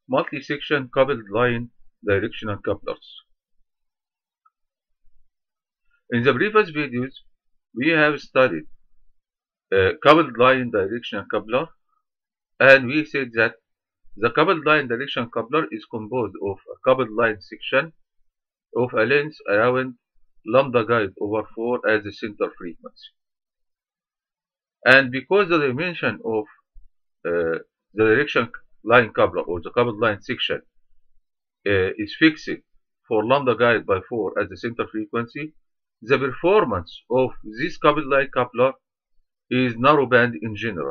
multi-section coupled line directional couplers. In the previous videos, we have studied coupled line directional coupler, and we said that the coupled line directional coupler is composed of a coupled line section of a length around lambda guide over 4 as the center frequency. And because the dimension of the direction line coupler or the coupled line section is fixed for lambda guide by 4 as the center frequency, the performance of this coupled line coupler is narrowband in general.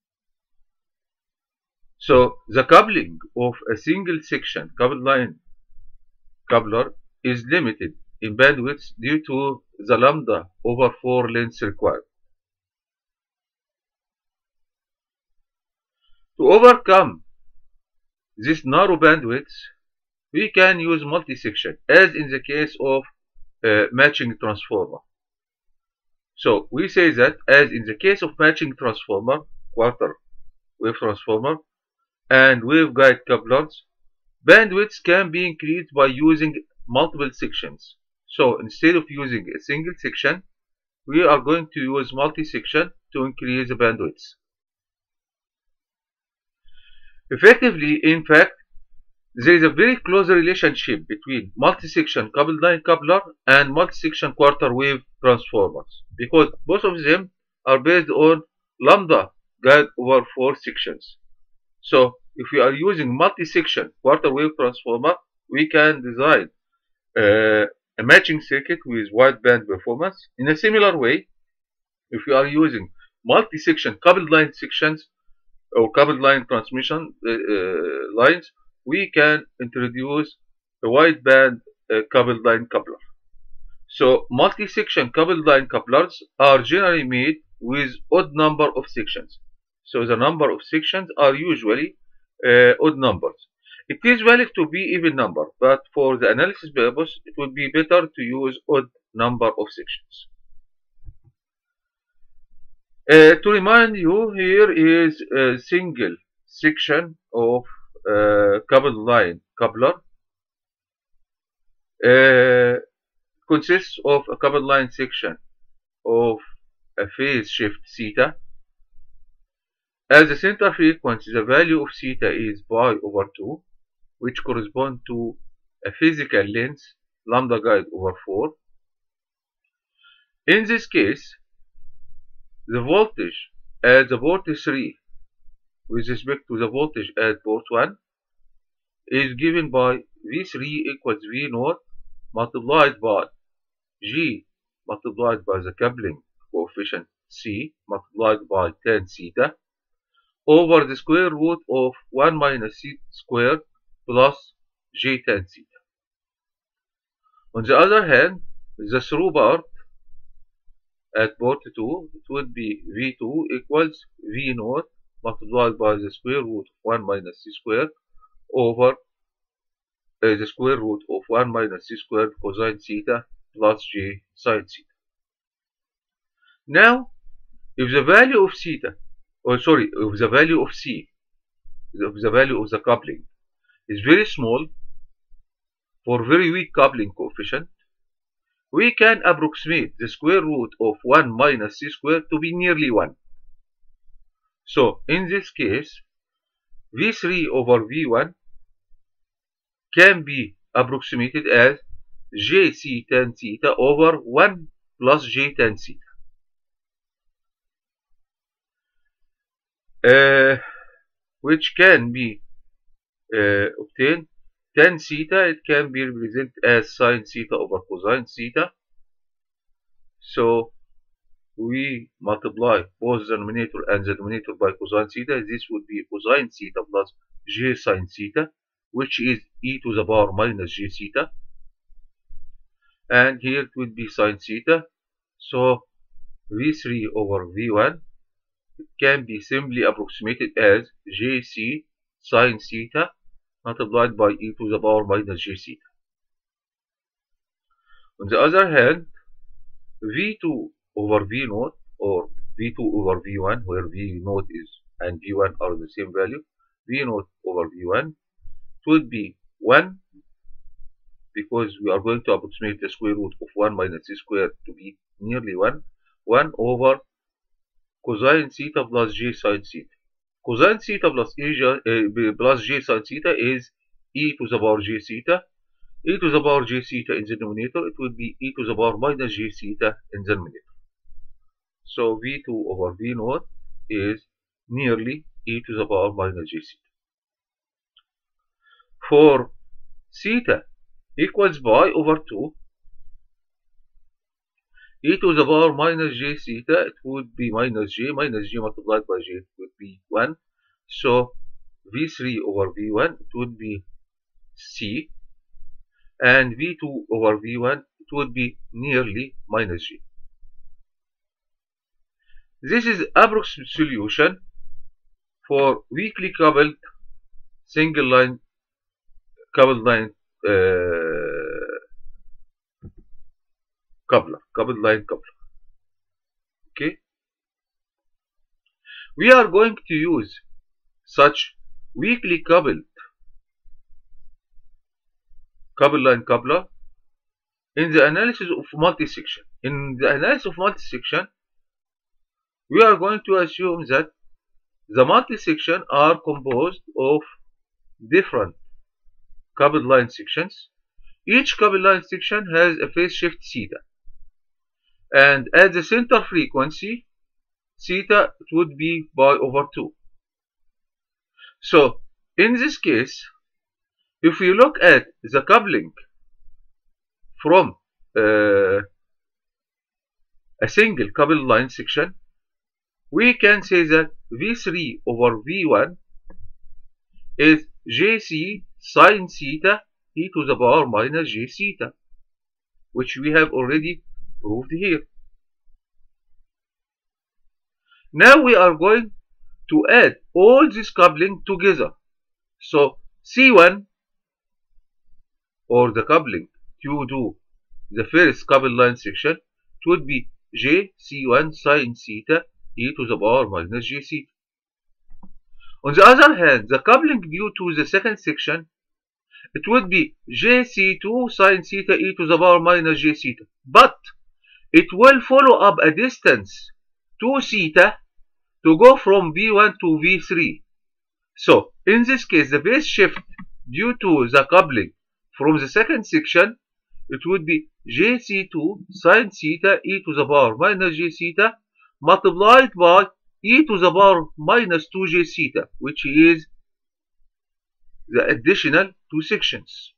So the coupling of a single section coupled line coupler is limited in bandwidth due to the lambda over 4 length required. To overcome this narrow bandwidth, we can use multi-section, as in the case of matching transformer. So we say that, as in the case of matching transformer, quarter wave transformer, and waveguide couplers, bandwidth can be increased by using multiple sections. So instead of using a single section, we are going to use multi-section to increase the bandwidth. Effectively, in fact, there is a very close relationship between multi-section coupled line coupler and multi-section quarter wave transformers, because both of them are based on lambda guide over 4 sections. So if we are using multi-section quarter wave transformer, we can design a matching circuit with wideband performance. In a similar way, if we are using multi-section coupled line sections or coupled line transmission lines, we can introduce a wideband coupled line coupler. So multi-section coupled line couplers are generally made with odd number of sections. So the number of sections are usually odd numbers. It is valid to be even number, but for the analysis purpose, it would be better to use odd number of sections. To remind you, here is a single section of coupled line coupler. Consists of a coupled line section of a phase shift theta. As the center frequency, the value of theta is pi over 2, which corresponds to a physical length lambda guide over 4. In this case, the voltage at the port 3 with respect to the voltage at port 1 is given by V3 equals V0 multiplied by G multiplied by the coupling coefficient C multiplied by tan theta over the square root of 1 minus C squared plus J tan theta. On the other hand, the through part at port 2, it would be V2 equals V0 multiplied by the square root of 1 minus C squared over the square root of 1 minus C squared cosine theta plus J sine theta. Now, if the value of theta, if the value of C, if the value of the coupling is very small for very weak coupling coefficient, we can approximate the square root of 1 minus C squared to be nearly 1. So, in this case, V3 over V1 can be approximated as Jc tan theta over 1 plus J tan theta. Which can be obtained. Tan theta, it can be represented as sine theta over cosine theta. So we multiply both the numerator and the denominator by cosine theta. This would be cosine theta plus J sine theta, which is e to the power minus J theta. And here it would be sine theta. So V3 over V1 can be simply approximated as Jc sine theta multiplied by e to the power minus J theta. On the other hand, V2 over V0 or V2 over V1, where V0 is and V1 are the same value, V0 over V1 would be 1, because we are going to approximate the square root of 1 minus c squared to be nearly 1 over cosine theta plus j sine theta. Cosine theta plus j sine theta is e to the power j theta. E to the power j theta in the denominator, it would be e to the power minus j theta in the numerator. So v2 over v naught is nearly e to the power minus j theta. For theta equals pi over 2, e to the power minus j theta, it would be minus j multiplied by j, it would be 1. So v3 over v1, it would be c, and v2 over v1, it would be nearly minus j. This is approximate solution for weakly coupled single line coupled line coupler. Okay, we are going to use such weakly coupled line coupler in the analysis of multi-section. In the analysis of multi-section, we are going to assume that the multi-section are composed of different coupled line sections. Each coupled line section has a phase shift theta, and at the center frequency theta, it would be pi over 2. So in this case, if we look at the coupling from a single coupled line section, we can say that v3 over v1 is jc sine theta e to the power minus j theta, which we have already proved here. Now we are going to add all this coupling together. So C1, or the coupling to do the first coupled line section, it would be j C1 sine theta e to the power minus j theta. On the other hand, the coupling due to the second section, it would be j C2 sine theta e to the power minus j theta, but it will follow up a distance 2 theta to go from V1 to V3. So in this case, the phase shift due to the coupling from the second section, it would be jc2 sine theta e to the power minus j theta multiplied by e to the power minus 2j theta, which is the additional two sections.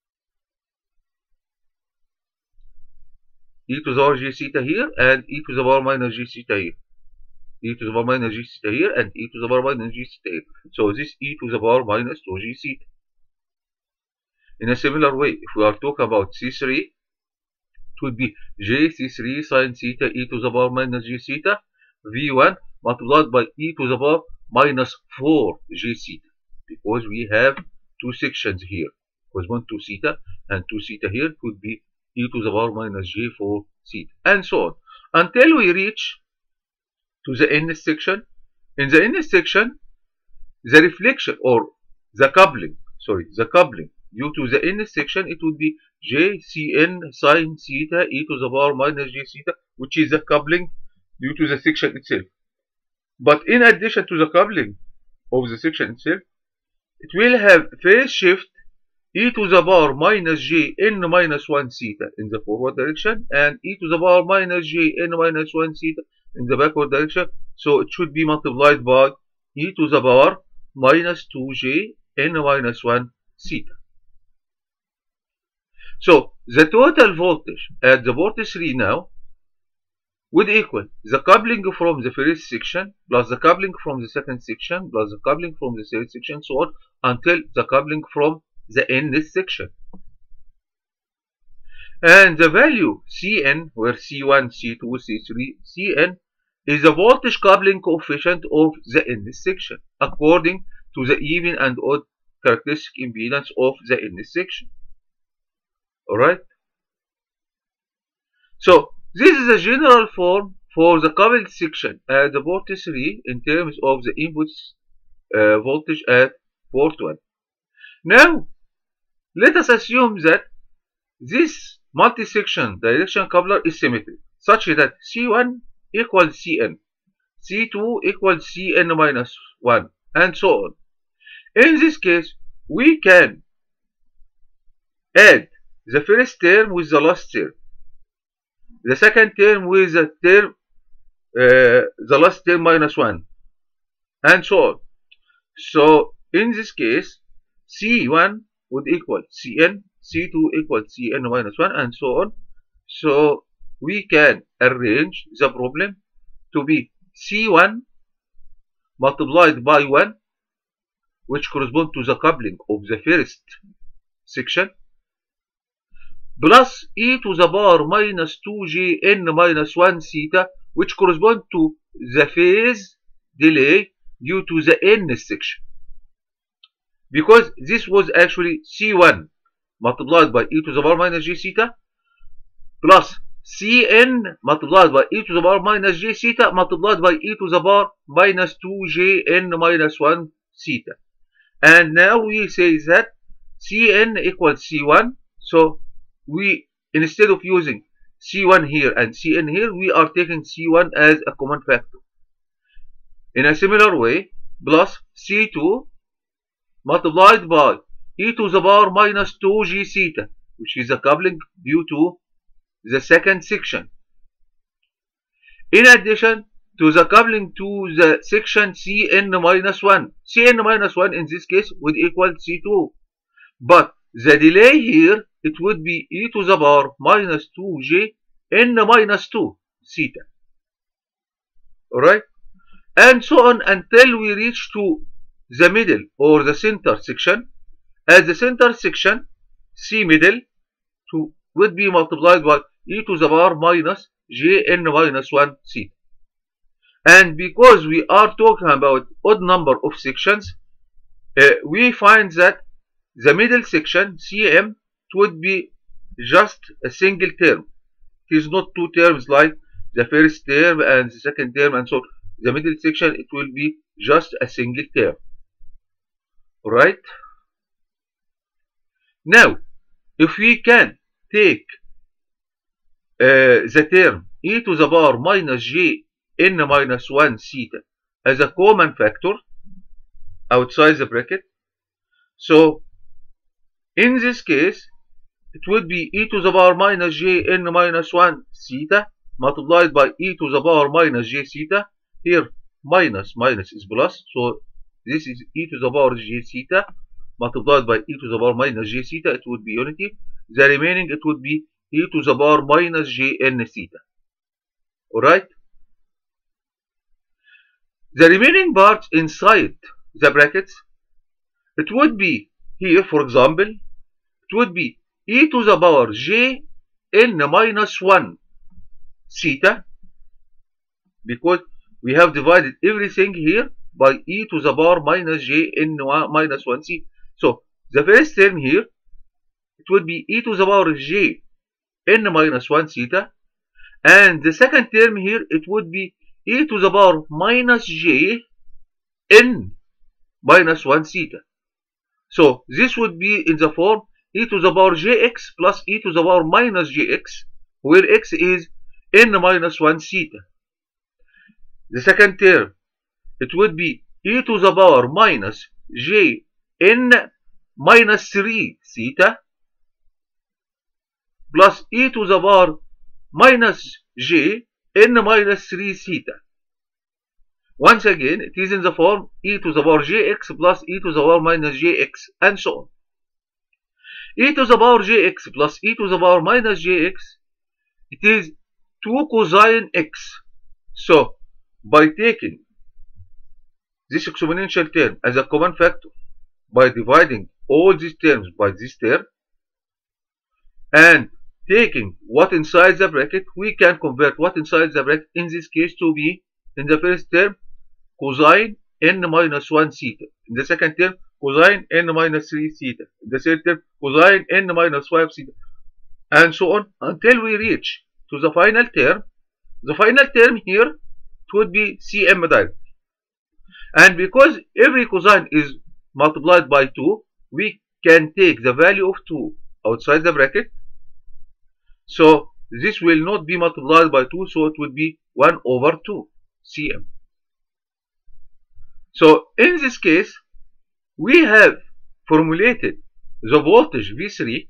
E to the power j theta here and e to the power minus j theta here. E to the power minus j theta here and e to the power minus j theta here. So this e to the power minus 2j theta. In a similar way, if we are talking about C3, it would be jc3 sine theta e to the power minus j theta v1 multiplied by e to the power minus 4j theta, because we have two sections here correspond to theta, and 2 theta here could be e to the power minus j4 theta, and so on until we reach to the nth section. In the nth section, the reflection or the coupling due to the nth section, it would be jcn sine theta e to the power minus j theta, which is the coupling due to the section itself. But in addition to the coupling of the section itself, it will have phase shift e to the power minus j n minus 1 theta in the forward direction and e to the power minus j n minus 1 theta in the backward direction. So it should be multiplied by e to the power minus 2j n minus 1 theta. So the total voltage at the port 3 now would equal the coupling from the first section plus the coupling from the second section plus the coupling from the third section, so on until the coupling from the nth section. And the value Cn, where C1, C2, C3, Cn is the voltage coupling coefficient of the nth section according to the even and odd characteristic impedance of the nth section. Alright? So this is a general form for the coupled section at the port 3 in terms of the input voltage at port 1. Now, let us assume that this multi-section direction coupler is symmetric, such that C1 equals Cn, C2 equals Cn minus 1, and so on. In this case, we can add the first term with the last term, the second term with the last term minus 1, and so on. So in this case, C1 would equal Cn, C2 equals Cn minus 1, and so on. So we can arrange the problem to be C1 multiplied by 1, which corresponds to the coupling of the first section, plus e to the power minus 2jn minus 1 theta, which corresponds to the phase delay due to the nth section. Because this was actually C1 multiplied by e to the power minus j theta plus Cn multiplied by e to the power minus j theta multiplied by e to the power minus 2jn minus 1 theta. And now we say that Cn equals C1. So we, instead of using C1 here and Cn here, we are taking C1 as a common factor. In a similar way, plus C2 multiplied by e to the power minus 2g theta, which is a coupling due to the second section, in addition to the coupling to the section Cn minus 1. Cn minus 1 in this case would equal C2, but the delay here, it would be e to the power minus 2j n minus 2 theta. Alright? And so on until we reach to the middle or the center section. As the center section, C middle would be multiplied by e to the power minus jn minus 1 theta. And because we are talking about odd number of sections, we find that the middle section, Cm, it would be just a single term. It is not two terms like the first term and the second term and so on. The middle section, it will be just a single term. Alright? Now, if we can take the term e to the power minus j n minus 1 theta as a common factor outside the bracket, so in this case it would be e to the power minus j n minus 1 theta multiplied by e to the power minus j theta. Here minus is plus, so this is e to the power j theta multiplied by e to the power minus j theta. It would be unity. The remaining, it would be e to the power minus j n theta. Alright? The remaining parts inside the brackets, it would be here, for example, it would be e to the power j n minus 1 theta, because we have divided everything here by e to the power minus j n minus 1 theta. So the first term here, it would be e to the power j n minus 1 theta, and the second term here, it would be e to the power minus j n minus 1 theta. So this would be in the form e to the power jx plus e to the power minus jx, where x is n minus 1 theta. The second term, it would be e to the power minus j n minus 3 theta plus e to the power minus j n minus 3 theta. Once again, it is in the form e to the power jx plus e to the power minus jx, and so on. E to the power jx plus e to the power minus jx, it is 2 cosine x. So by taking this exponential term as a common factor, by dividing all these terms by this term, and taking what inside the bracket, we can convert what inside the bracket in this case to be, in the first term, cosine n minus 1 theta. In the second term, cosine n minus 3 theta. In the third term, cosine n minus 5 theta. And so on until we reach to the final term. The final term here, it would be Cm directly. And because every cosine is multiplied by 2, we can take the value of 2 outside the bracket. So this will not be multiplied by 2, so it will be 1 over 2 cm. So in this case, we have formulated the voltage V3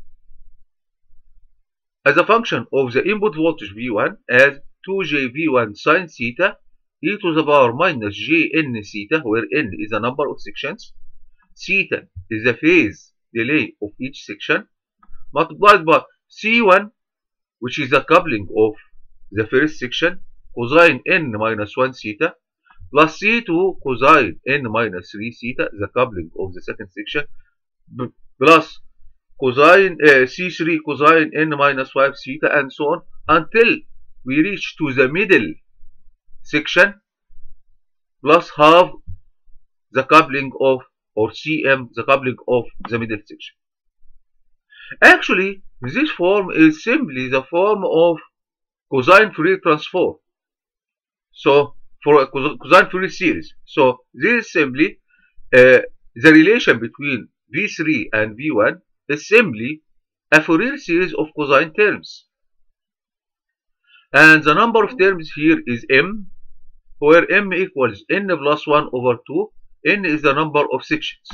as a function of the input voltage V1 as 2jV1 sine theta e to the power minus jn theta, where n is the number of sections, theta is the phase delay of each section, multiplied by C1, which is the coupling of the first section, cosine n minus 1 theta, plus C2 cosine n minus 3 theta, the coupling of the second section, plus cosine C3 cosine n minus 5 theta, and so on until we reach to the middle section, plus half the coupling of, or Cm, the coupling of the middle section. Actually, this form is simply the form of cosine Fourier transform. So for a cosine Fourier series. So this is simply the relation between V3 and V1 is simply a Fourier series of cosine terms. And the number of terms here is m, where m equals n plus 1 over 2. N is the number of sections.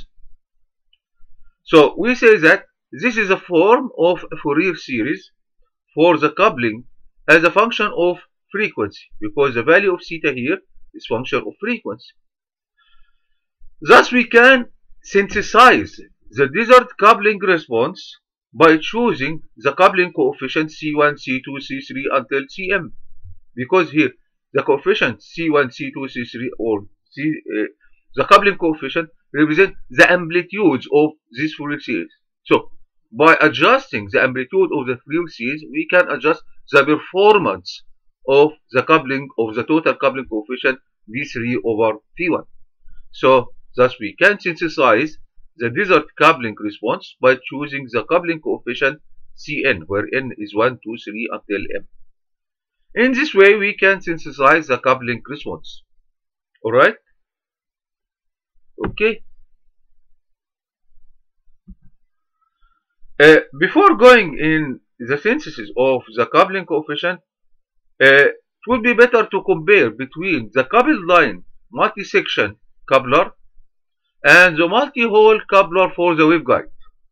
So we say that this is a form of a Fourier series for the coupling as a function of frequency, because the value of theta here is function of frequency. Thus we can synthesize the desired coupling response by choosing the coupling coefficient C1, C2, C3 until Cm, because here the coefficient C1, C2, C3 or the coupling coefficient represent the amplitudes of this Fourier series. So by adjusting the amplitude of the Fourier series, we can adjust the performance of the coupling of the total coupling coefficient V3 over V1. So thus we can synthesize the desired coupling response by choosing the coupling coefficient Cn, where n is 1, 2, 3 until m. In this way we can synthesize the coupling response. Alright? Okay. Before going in the synthesis of the coupling coefficient, it would be better to compare between the coupled line multi-section coupler and the multi-hole coupler for the waveguide.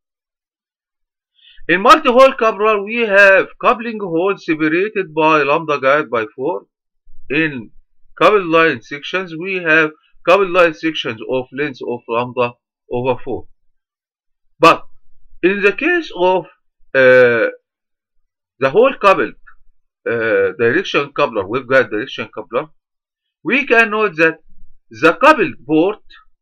In multi-hole coupler, we have coupling holes separated by lambda guide by 4. In coupled line sections, we have coupled line sections of length of lambda over 4. But in the case of the hole coupled direction coupler, waveguide direction coupler, we can note that the coupled port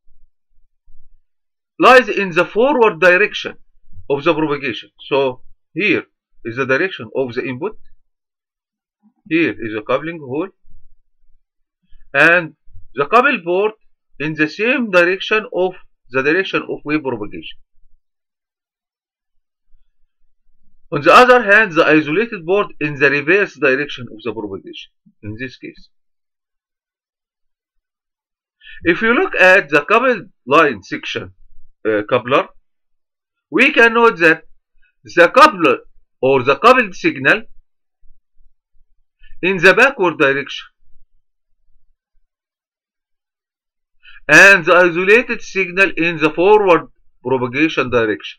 lies in the forward direction of the propagation. So here is the direction of the input, here is the coupling hole, and the coupled port in the same direction of the direction of wave propagation. On the other hand, the isolated port in the reverse direction of the propagation in this case. If you look at the coupled line section coupler, we can note that the coupler or the coupled signal in the backward direction and the isolated signal in the forward propagation direction.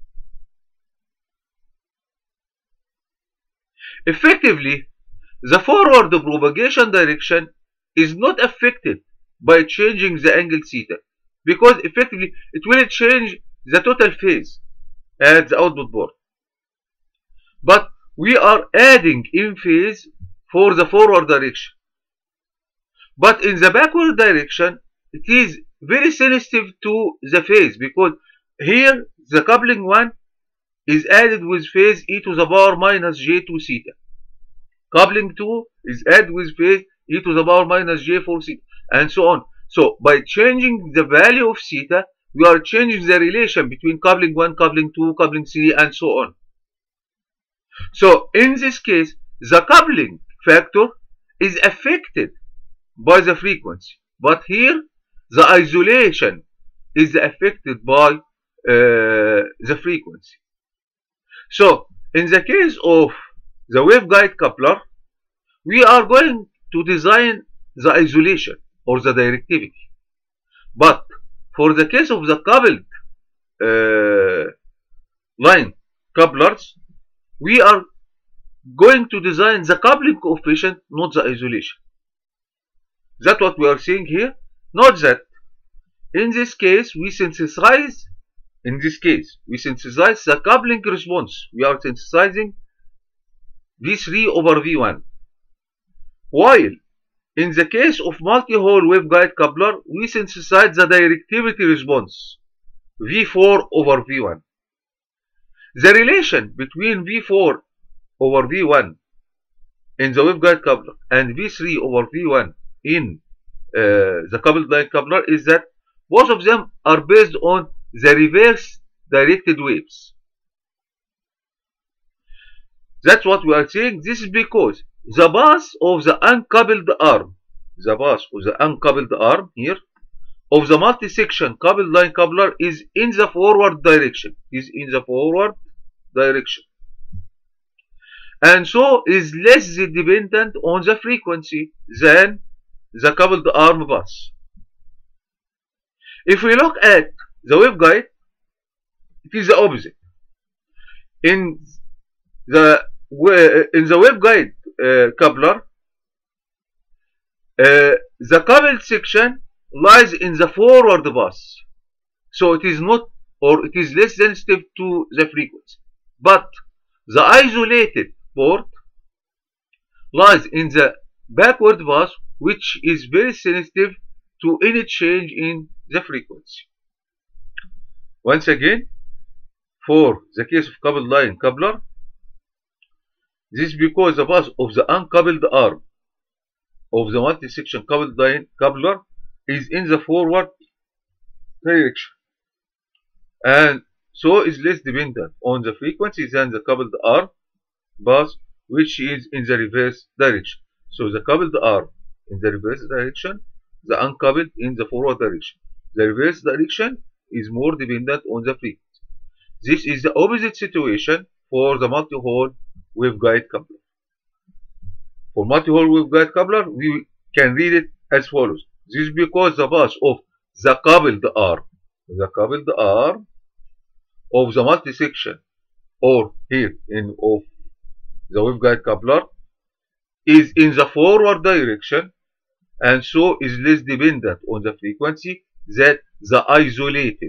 Effectively, the forward propagation direction is not affected by changing the angle theta, because effectively it will change the total phase at the output port. But we are adding in phase for the forward direction. But in the backward direction, it is very sensitive to the phase, because here the coupling 1 is added with phase e to the power minus j2 theta. Coupling 2 is added with phase e to the power minus j4 theta, and so on. So by changing the value of theta, we are changing the relation between coupling 1, coupling 2, coupling 3, and so on. So in this case, the coupling factor is affected by the frequency, but here the isolation is affected by the frequency. So in the case of the waveguide coupler, we are going to design the isolation or the directivity. But for the case of the coupled line couplers, we are going to design the coupling coefficient, not the isolation. That's what we are seeing here. Note that in this case we synthesize the coupling response. We are synthesizing V3 over V1. While in the case of multi-hole waveguide coupler, we synthesize the directivity response, V4 over V1. The relation between V4 over V1 in the waveguide coupler and V3 over V1 in the coupled line coupler is that both of them are based on the reverse directed waves. That's what we are saying. This is because the path of the uncoupled arm, here of the multi-section coupled line coupler is in the forward direction. And so is less dependent on the frequency than the coupled arm path. If we look at the waveguide, it is the opposite. In the waveguide coupler, the coupled section lies in the forward path, so it is not, or it is less sensitive to the frequency. But the isolated port lies in the backward path, which is very sensitive to any change in the frequency. Once again, for the case of coupled line coupler, this is because the path of the uncoupled arm of the multi-section coupled line coupler is in the forward direction, and so is less dependent on the frequency than the coupled arm path, which is in the reverse direction. So the coupled arm in the reverse direction, the uncoupled in the forward direction. The reverse direction is more dependent on the frequency. This is the opposite situation for the multi-hole waveguide coupler. For multi-hole waveguide coupler, we can read it as follows. This is because the path of the coupled arm of the multi-section, or here of the waveguide coupler, is in the forward direction, and so is less dependent on the frequency than the isolated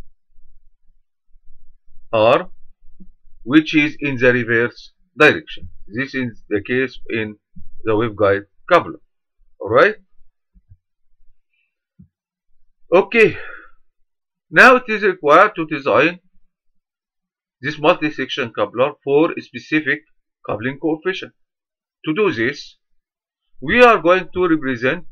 arm, which is in the reverse direction. This is the case in the waveguide coupler. Alright? Okay. Now it is required to design this multi-section coupler for a specific coupling coefficient. To do this, we are going to represent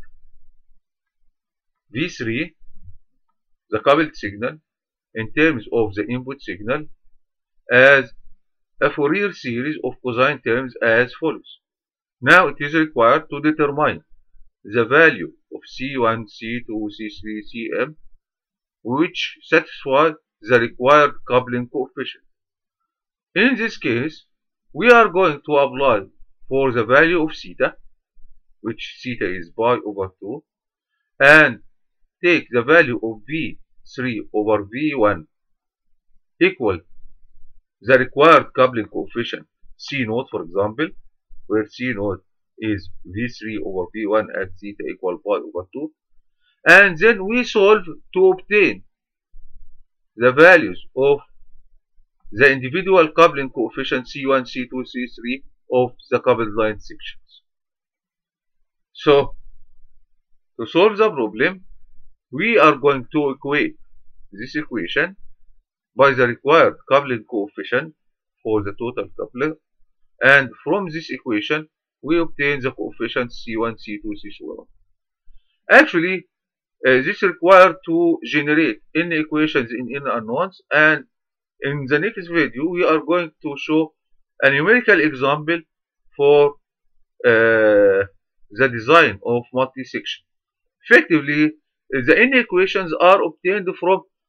V3, the coupled signal, in terms of the input signal as a Fourier series of cosine terms as follows. Now it is required to determine the value of C1, C2, C3, Cm, which satisfy the required coupling coefficient. In this case, we are going to apply for the value of theta, which theta is pi over 2, and take the value of V3 over V1 equal the required coupling coefficient C naught, for example, where C naught is V3 over V1 at theta equal pi over 2, and then we solve to obtain the values of the individual coupling coefficient C1, C2, C3 of the coupled line sections. So, to solve the problem, we are going to equate this equation by the required coupling coefficient for the total coupler, and from this equation we obtain the coefficients C1, C2, C3. Actually, this is required to generate n equations in n unknowns, and in the next video we are going to show a numerical example for the design of multi-section. Effectively, the n equations are obtained from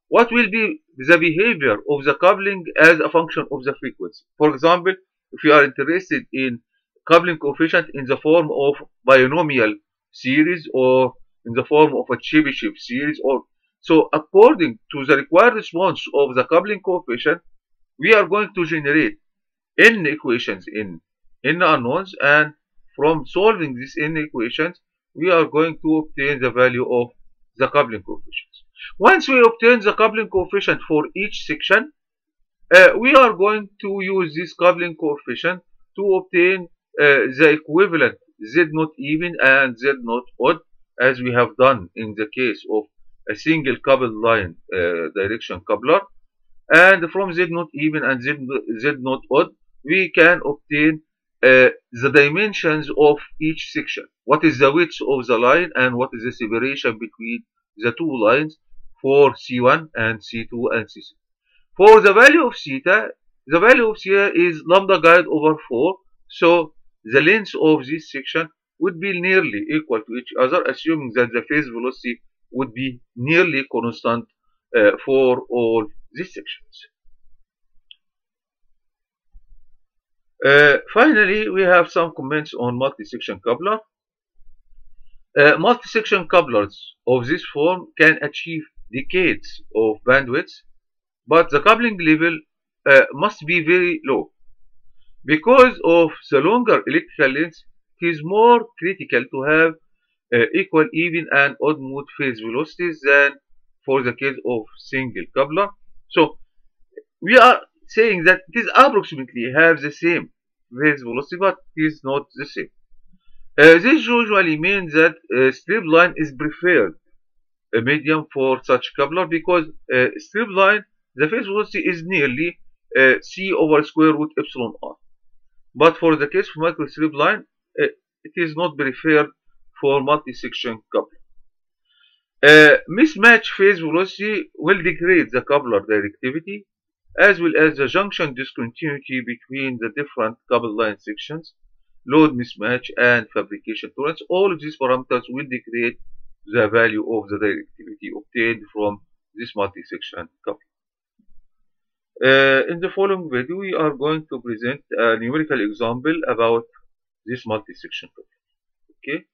what will be the behavior of the coupling as a function of the frequency. For example, if you are interested in coupling coefficient in the form of binomial series or in the form of a Chebyshev series, or so according to the required response of the coupling coefficient, we are going to generate n equations in n unknowns, and from solving these n equations, we are going to obtain the value of the coupling coefficients. Once we obtain the coupling coefficient for each section, we are going to use this coupling coefficient to obtain the equivalent Z0 even and Z0 odd, as we have done in the case of a single coupled line direction coupler. And from Z0 even and Z0 odd, we can obtain the dimensions of each section. What is the width of the line and what is the separation between the two lines for C1 and C2 and C3. For the value of theta, the value of theta is lambda guide over 4. So the length of this section would be nearly equal to each other, assuming that the phase velocity would be nearly constant for all these sections. Finally, we have some comments on multi-section coupler. Multi-section couplers of this form can achieve decades of bandwidth, but the coupling level must be very low. Because of the longer electrical length, it is more critical to have equal, even, and odd mode phase velocities than for the case of single coupler. So we are saying that it is approximately have the same phase velocity, but it is not the same. This usually means that strip line is preferred medium for such coupler, because strip line, the phase velocity is nearly c over square root epsilon r. But for the case of microstrip line, it is not preferred for multi-section coupler. Mismatch phase velocity will degrade the coupler directivity, as well as the junction discontinuity between the different coupled line sections, load mismatch, and fabrication tolerance. All of these parameters will degrade the value of the directivity obtained from this multi-section coupler. In the following video, we are going to present a numerical example about this multi-section coupler. Okay.